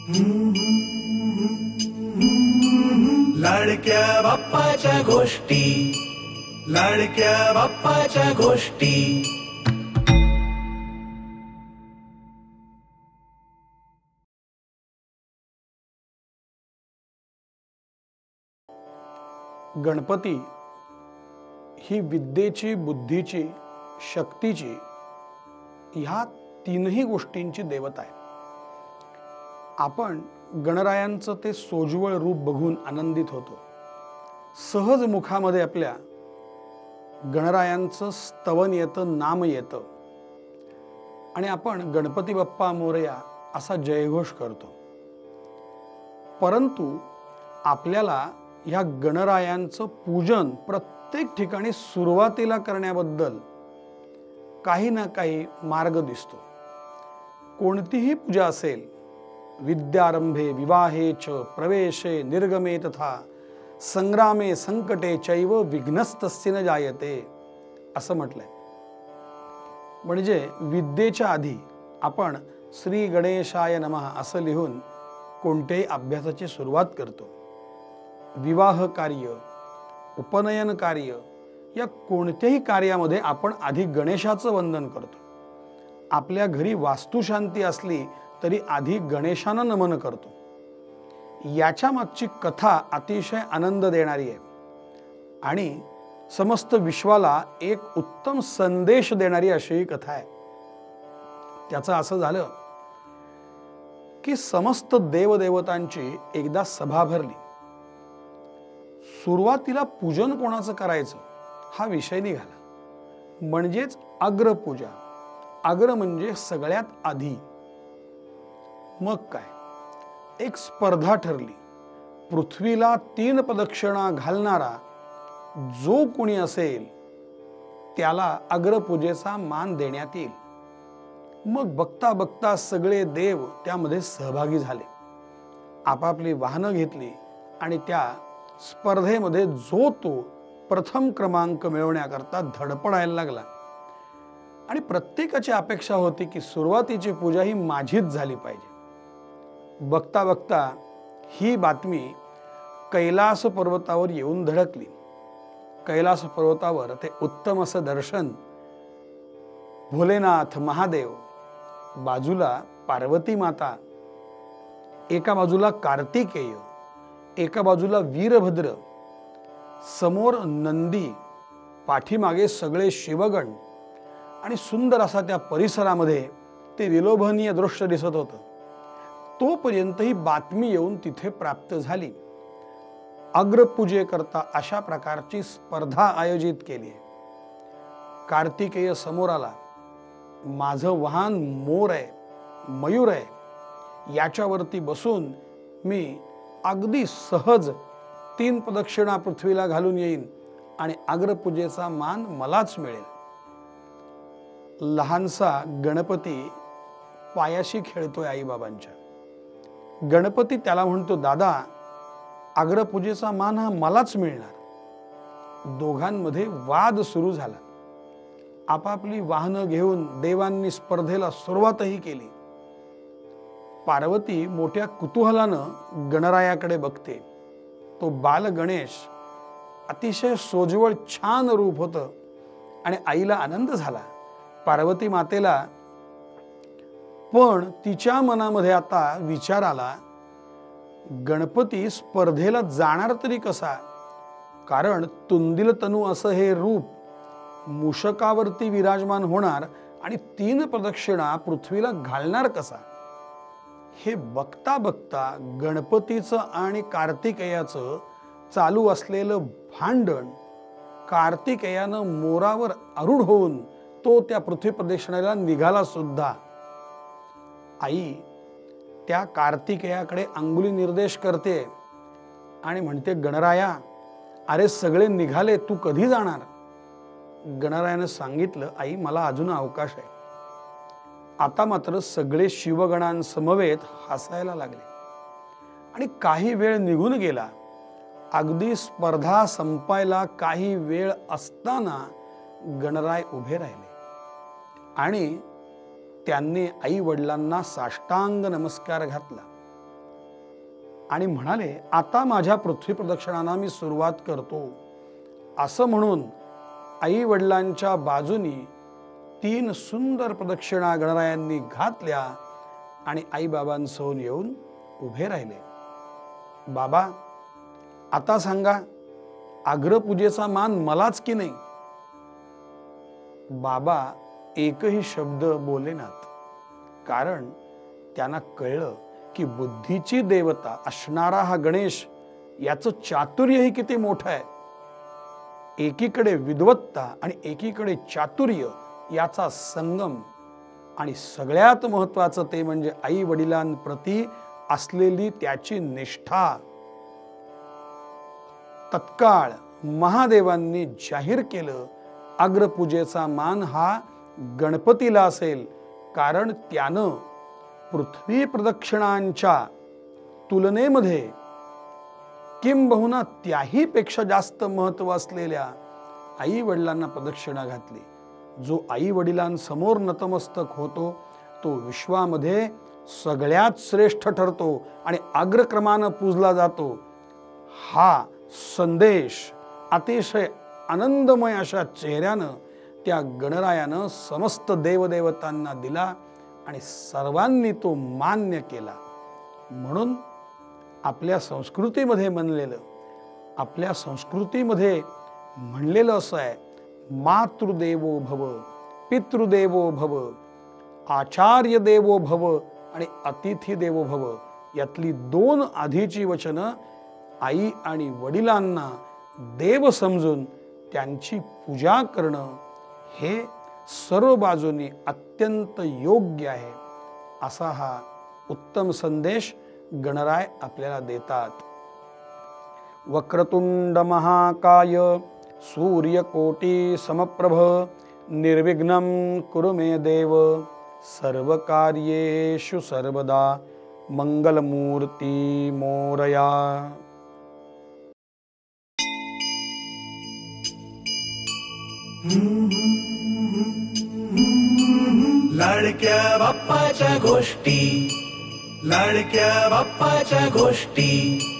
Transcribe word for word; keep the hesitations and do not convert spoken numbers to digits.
लाडक्या बाप्पाच्या गोष्टी, लाडक्या बाप्पाच्या गोष्टी। गणपती ही विद्येची, बुद्धीची, शक्तीची ह्या तीनही गोष्टींची देवता आहे। आपण गणरायांचं ते सोज्वळ रूप बघून आनंदित होतो। सहज मुखामध्ये आपल्या गणरायांचं स्तवन येतं, नाम येतं आणि आपण गणपती बाप्पा मोरया असा जयघोष करतो। परंतु आपल्याला या गणरायांचं पूजन प्रत्येक ठिकाणी सुरुवातीला करण्याबद्दल काही ना काही मार्ग दिसतो। कोणतीही पूजा असेल, विद्यारंभे विवाहे च प्रवेशे निर्गमे तथा संग्रामे संकटे चैव विघ्नस्तस्य न जायते असं म्हटलंय। म्हणजे विद्येच्या आधी आपण श्री गणेशाय नमः असं लिहून कोणत्याही अभ्यासाची सुरुवात करतो। विवाह कार्य, उपनयन कार्य या कोणत्याही कार्यामध्ये आपण आधी गणेशाचं वंदन करतो। आपल्या घरी वास्तुशांती असली तरी आधी गणेशांना नमन करतो। याच्या मागची कथा अतिशय आनंद देणारी आहे आणि समस्त विश्वाला एक उत्तम संदेश देणारी अशी ही कथा आहे। त्याचं असं झालं की समस्त देवदेवतांची एकदा सभा भरली। सुरुवातीला पूजन कोणाचं करायचं हा विषय निघाला, म्हणजेच अग्रपूजा। अग्र म्हणजे सगळ्यात आधी। मग काय, एक स्पर्धा ठरली। पृथ्वीला तीन प्रदक्षिणा घालणारा जो कोणी असेल त्याला अग्रपूजेचा मान देण्यात येईल। मग बघता बघता सगळे देव त्यामध्ये सहभागी झाले। आपापली वाहनं घेतली आणि त्या स्पर्धेमध्ये जो तो प्रथम क्रमांक मिळवण्याकरता धडपडायला लागला आणि प्रत्येकाची अपेक्षा होती की सुरुवातीची पूजा ही माझीच झाली पाहिजे। बघता बघता ही बातमी कैलास पर्वतावर येऊन धडकली। कैलास पर्वतावर ते उत्तम असं दर्शन, भोलेनाथ महादेव, बाजूला पार्वती माता, एका बाजूला कार्तिकेय, एका बाजूला वीरभद्र, समोर नंदी, पाठीमागे सगळे शिवगण आणि सुंदर असा त्या परिसरामध्ये ते विलोभनीय दृश्य दिसत होतं। तोपर्यंत ही बातमी येऊन तिथे प्राप्त झाली, अग्रपूजेकरता अशा प्रकारची स्पर्धा आयोजित केली आहे। कार्तिकेय समोर आला, माझं वाहन मोर आहे, मयूर आहे, याच्यावरती बसून मी अगदी सहज तीन प्रदक्षिणा पृथ्वीला घालून येईन आणि अग्रपूजेचा मान मलाच मिळेल। लहानसा गणपती पायाशी खेळतोय आईबाबांच्या। गणपती त्याला म्हणतो, दादा अग्रपूजेचा मान हा मलाच मिळणार। दोघांमध्ये वाद सुरू झाला। आपापली वाहनं घेऊन देवांनी स्पर्धेला सुरुवातही केली। पार्वती मोठ्या कुतूहलानं गणरायाकडे बघते। तो बाल गणेश अतिशय सोज्वळ छान रूप होतं आणि आईला आनंद झाला, पार्वती मातेला। पण तिच्या मनामध्ये आता विचार आला, गणपती स्पर्धेला जाणार तरी कसा? कारण तुंदिल तनू असं हे रूप मूषकावरती विराजमान होणार आणि तीन प्रदक्षिणा पृथ्वीला घालणार कसा? हे बघता बघता गणपतीचं आणि कार्तिकेयाचं चालू असलेलं भांडण, कार्तिकेयानं मोरावर आरूढ होऊन तो त्या पृथ्वी प्रदक्षिणेला निघाला सुद्धा। आई त्या कार्तिकेयाकडे अंगुली निर्देश करते आणि म्हणते, गणराया अरे सगळे निघाले, तू कधी जाणार? गणरायानं सांगितलं, आई मला अजून अवकाश आहे। आता मात्र सगळे शिवगणांसमवेत हसायला लागले आणि काही वेळ निघून गेला। अगदी स्पर्धा संपायला काही वेळ असताना गणराय उभे राहिले आणि त्यांनी आई वडिलांना साष्टांग नमस्कार घातला आणि म्हणाले, आता माझ्या पृथ्वी प्रदक्षिणांना मी सुरुवात करतो. असं म्हणून आई वडिलांच्या बाजूनी तीन सुंदर प्रदक्षिणा गणरायांनी घातल्या आणि आई बाबांसमोर येऊन उभे राहिले. बाबा, आता सांगा, अग्रपूजेचा मान मलाच की नाही? बाबा एकही शब्द बोलेनात, कारण त्यांना कळलं की बुद्धीची देवता असणारा हा गणेश, याचं चातुर्यही किती मोठं आहे. एकीकडे विद्वत्ता आणि एकीकडे चातुर्य याचा संगम, आणि सगळ्यात महत्वाचं ते म्हणजे आई वडिलांप्रती असलेली त्याची निष्ठा. तत्काळ महादेवांनी जाहीर केलं, अग्रपूजेचा मान हा गणपतीला असेल, कारण त्यानं पृथ्वी प्रदक्षिणांच्या तुलनेमध्ये किंबहुना त्याही पेक्षा जास्त महत्व असलेल्या आई वडिलांना प्रदक्षिणा घातली. जो आई वडिलांसमोर नतमस्तक होतो तो विश्वामध्ये सगळ्यात श्रेष्ठ ठरतो आणि अग्रक्रमानं पूजला जातो. हा संदेश अतिशय आनंदमय अशा चेहऱ्यानं त्या गणरायानं समस्त देवदेवतांना दिला आणि सर्वांनी तो मान्य केला. म्हणून आपल्या संस्कृतीमध्ये म्हणलेलं आपल्या संस्कृतीमध्ये म्हणलेलं असं आहे, मातृदेवो भव, पितृदेवो भव, आचार्य देवो भव आणि अतिथी देवो भव. यातली दोन आधीची वचनं आई आणि वडिलांना देव समजून त्यांची पूजा करणं हे सर्व बाजूनी अत्यंत योग्य आहे. असा हा उत्तम संदेश गणराय आपल्याला देतात. वक्रतुंड महाकाय सूर्यकोटी समप्रभ निर्विघ्नं कुरु मे देव सर्वकार्येषु सर्वदा मंगलमूर्ती मोरया. लाडक्या बाप्पाच्या गोष्टी, लाडक्या बाप्पाच्या गोष्टी.